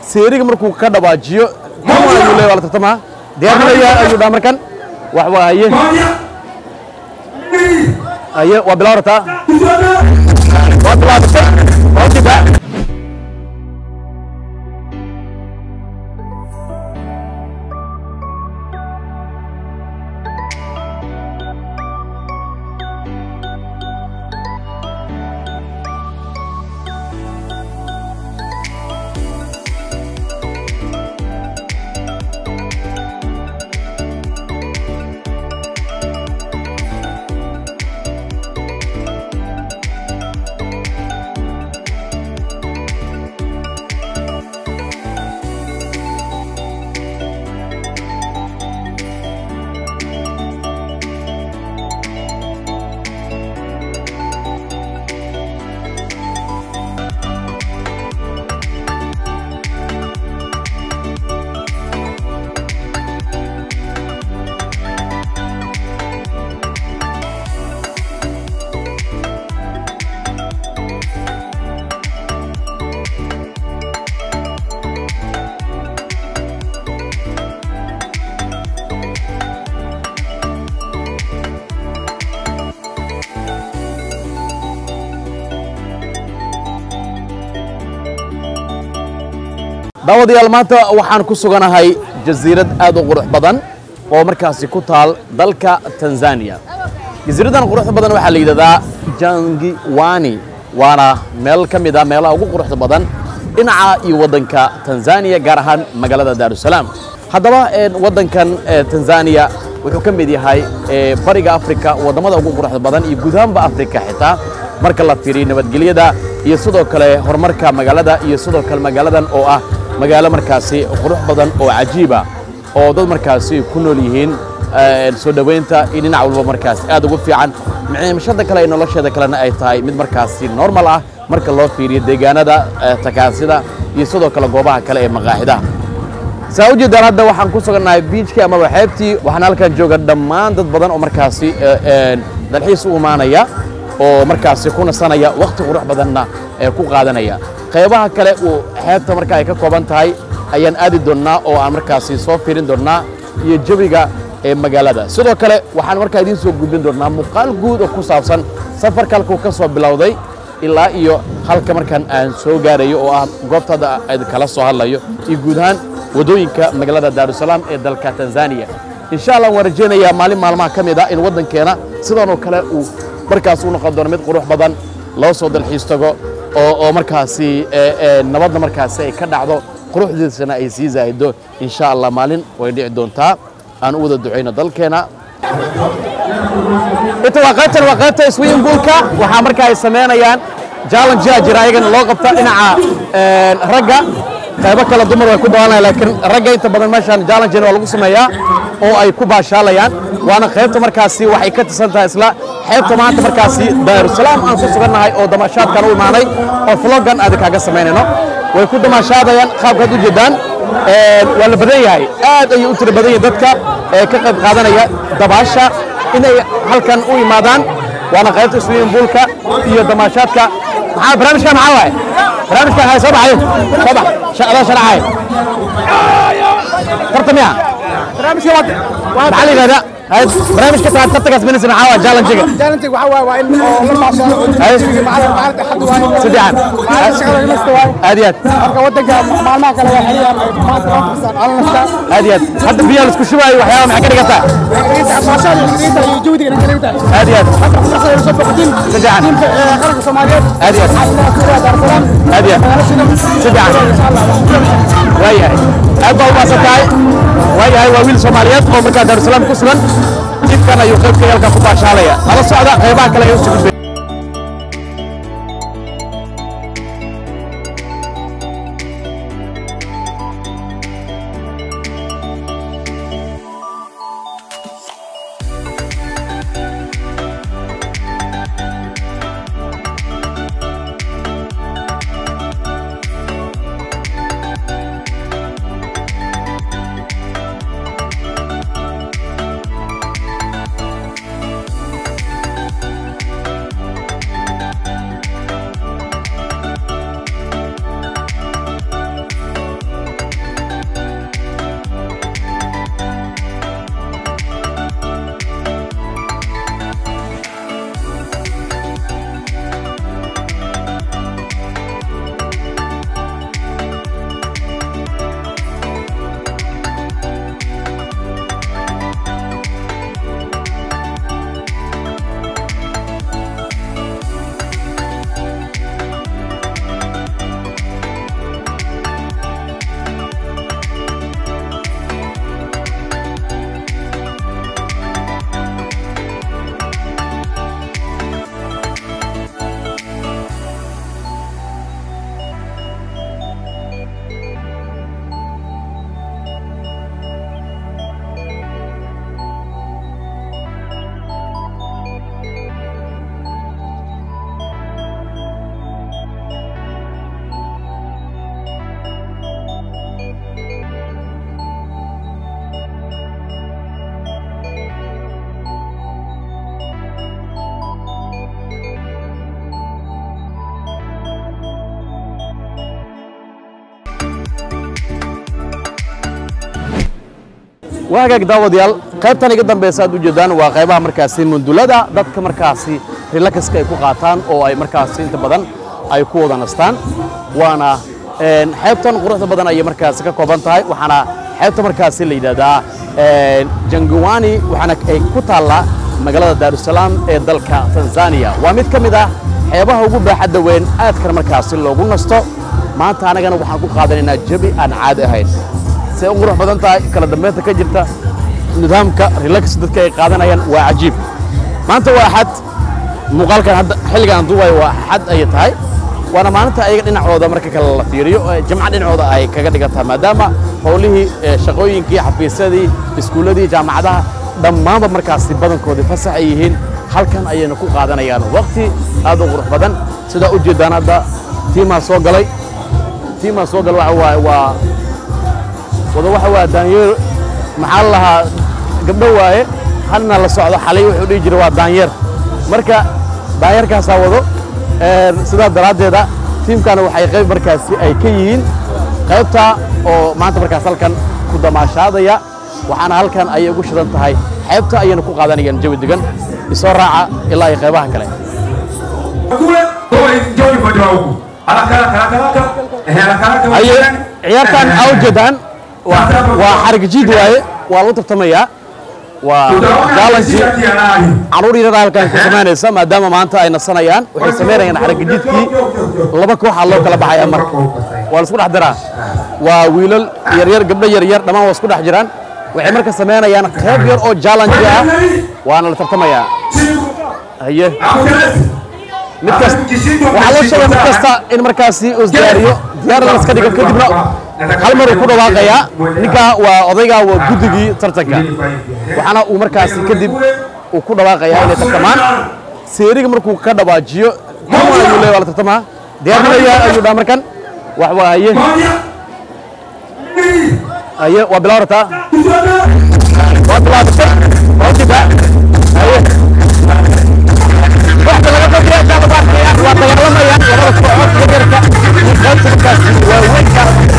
seeriga markuu ka dhawaajiyo kan waa ayuu leeyahay la tartama diyaarnaya ayuu dhamarkan wax waaye aye waa bilaarta waa bilaarta waa dibaa daawadayaal maanta waxaan ku suganahay jasiirad aad u qurux badan oo markaasi ku taal dalka Tanzania. jasiiradan quruxda badan waxaa la yiraahdaa Jangiwani waana meel ka mid ah meelaha ugu quruxda badan dhinaca iyo wadanka Tanzania gaar ahaan magaalada Dar es Salaam. haddaba wadankan Tanzania wuxuu ka mid yahay bariga Afrika wadamada ugu quruxda badan iyo guud ahaanba Afrika xitaa marka la fiiriyo nabadgelyada iyo sidoo kale horumarka magaalada iyo sidoo kale magaaladan oo ah magaalo markaasi qurux badan oo cajiib ah oo dad markaasi ku nool yihiin soo dhaweynta dhinac walba markaasi aad ugu fiican maciishada kale ee nolosheeda kalena ay tahay mid markaasi normal ah marka loo fiiriyo deegaanada takaasida iyo sidoo kale goobaha kale ee maqaaxidaha saawjeedaan hadda waxaan ku suganahay beachka ama xeebtii waxaan halkan jooga dhammaan dad badan oo markaasi dalxiis u imaanaya oo markaasi ku nasanaya waqti qurux badanna ku qaadanaya qaybaha kale oo xeebta marka ay ka kooban tahay ayaan aadi doonaa oo aan markaasi soo fiirin doonaa iyo jawiga ee magaalada sidoo kale waxaan markaa idin soo gudbin doonaa muuqaal guud oo ku saabsan safarka halkuu ka soo bilowday ilaa iyo halka markaan aan soo gaarayo oo ah goobtada ay kala soo hadlayo iyo guud ahaan wadooyinka magaalada Dar es Salaam ee dalka Tanzania insha Allah waan rajaynayaa maalin maalmaha ka mid ah in wadankeena sidoo kale uu markaas uu noqon doono mid qurux badan loo soo dalxiis tago oo markaasi nabadna markaasi ay ka dhacdo quruxdiisana ay sii zaaido insha Allah maalin way dhici doontaa aan u wada duceyno dalkeena inta waqti iswiin buulka waxa markaa ay sameynayaan challenge jira ayagana loo qabta dhinaca ragga qaybo kala dumar way ku daawanayaan laakiin ragga inta badan meeshan challenge waa lagu sameeyaa oo ay ku baashaalayaan waana qaybta markaasi waxay ka tirsan tahay isla xeebta maanta markaasi Dar es Salaam aan ku suganahay oo damashaadkan u imaanay oo vlogan aad kaaga sameynayno way ku damashaadayaan qaabka u jeedaan waa la badan yahay aad ay u tiro badan yahay dadka ka qayb qaadanaya dabaasha inay halkan u imaadaan waana qaybta swimming poolka iyo damashaadka maxaa barnaamijka maxaa waay barnaamijka hay soo bax shaqada sharaxay tartamiya barnaamijka waa macalliga برنامج كتاب تتكس من اسمه عوا جالنجيك وحوا وإن لما صار معرض أحد واحد سديان شغلة المستوى هديت ودك ما كان يحيى ما تنسى على نفسه هديت حتى فيها السكشوي وحياة مع كده كتا ما شاء الله يجودي أنا كلمته هديت حتى يصب قديم سديان خلق الصوماليات هديت هديت سديان وياه أبغى واسطاي وياه وويل الصوماليات قوم كدار السلام كسران jidkan ayuu qaybka halka ku baashaalaya nala socda qaybaha kale ee u sugay waagaag daawadayaal qaybtan iga dambaysa aad u jeedaan waa qaybaha markaasi mundulada dadka markaasi relaxka ay ku qaataan oo ay markaasi inta badan ay ku wada nastaan waana xeebtan quruxda badan ay markaasi ka kooban tahay waxaana xeebta markaasi la yiraahdaa Jangwani waxaana ay ku taala magaalada Dar es Salaam ee dalka Tanzania waa mid kamid ah xeebaha ugu baaxadda weyn aadka markaasi loogu nasto maanta anagana waxaan ku qaadanaynaa jabi aan caadi ahayn si ugu qurux badan tahay kala dambeynta ka jirta nidaamka relax dadka ay qaadanayaan waa cajiib maanta waa xad muuqaalkan hadda xilligan duubay waa xad ay tahay waana maalinta ayaga dhinacooda marka kale la fiiriyo jamacad dhinacooda ay kaga dhigataa maadaama howlihii shaqooyinkii xafiisyadii iskuuladii jaamacadaha dhammaanba markaasi badankoodii fasax ay yihiin halkan ayayna ku qaadanayaan waqti aad u qurux badan sida u jeedaan hadda tiimaa soo galay waa wada waxa waa daanyeer maxaa lahaa gabdho waaye halna la socdo xalay wuxuu dhigi jiray waa daanyeer marka daanyeerkaasaa wado sidaa daraaddeeda tiimkana waxay qayb markaasi ay ka yihiin qaybta oo maanta markaas halkan ku damaashaadaya waxaana halkan ayay ugu shidan tahay xeebta ayayna ku qaadanayaan jawi degan isoo raaca ilaa ay qaybaha kale ciyaartan awjeedaan waa xarig jiid waaye waa lagu tartamayaa waa challenge caruur yar halkan ku sameynaysa maadaama maanta ay nasanayaan waxay sameynayaan xarig jiidkii laba koox loo kala baxaya marka waa la isku dhex diraa waa wiilal yar yar gabdho yar yar dhamaan waa isku dhex jiraan waxay marka sameynayaan qayb yar oo challenge ah waana la tartamayaa haye mid kasta waxa loo sheegay mid kasta in markaasi uu diyaariyo diyaar la iska dhigo kadibna hal mar uu ku dhawaaqaya ninka waa odayga waa guddigii tartanka waxaana uu markaasi kadib uu ku dhawaaqaya inay tartamaan seeriga markuu ka dhawaajiyo kuma ayuu leeyahay la tartamaa diyaarnaya ayuu dhaa markan wax waa haye waa bilaarta waa bilaarta wajida haye واحدة لغة فيها شعب باركيا وطيرنا يا لغة فوقات كبيرة نقاط الكاسي ووينك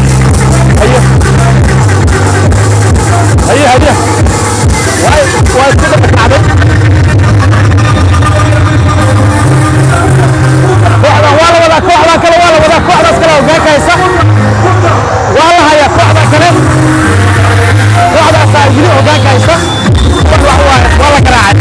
هيا واي كده بتعبد كوحدة ولا كوحدة كلا ولا كوحدة كلا وجاك يا صح والله هيا كوحدة كلا كوحدة سايجين وجاك يا صح والله كراعد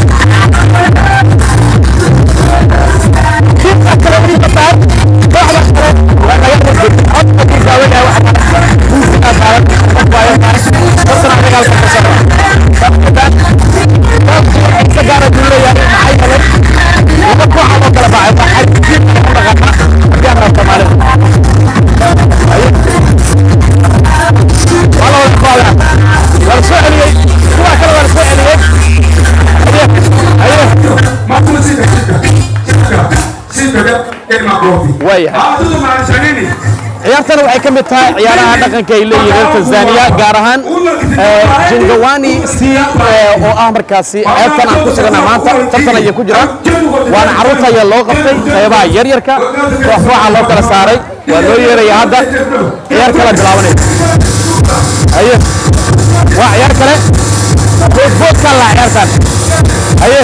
ciyaartana waxay ka mid tahay ciyaaraha dhaqanka ay leeyihiin Tanzania gaar ahaan Jangwani oo ah markaasi ceebtan aan ku sugana maanta tartan ay ku jiraan waana caruurta ayaa loo qabtay qaybaha yar yarka waxa loo kala saaray waa loo yeeray hadda ciyaar kala bilaabanay haye waa ciyaar kale football kala ciyaartan haye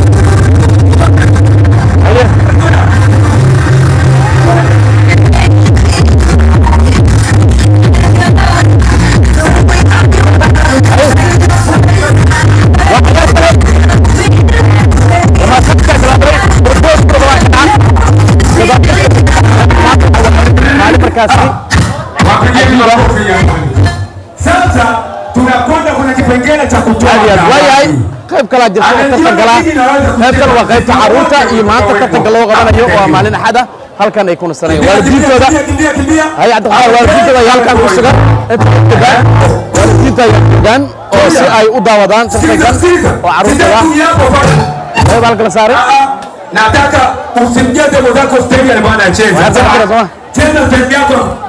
Sasa tunakwenda kuna kipengele cha kutoa qayb kala jirta tartan kala qaybtan waa qaybta caruurta iyo maanta tartanka loo qabanayo waa maalin axada halkan ay ku nasanayaan waalidiintooda hay Cabdulqaadir waalidiintooda halkan ku sugan waalidiinta ayaan oo si ay u daawadaan tartankan oo caruurta qayb halkan saaray nataka usimjeze mwenzako stadium bwana cheza cheza stadium yako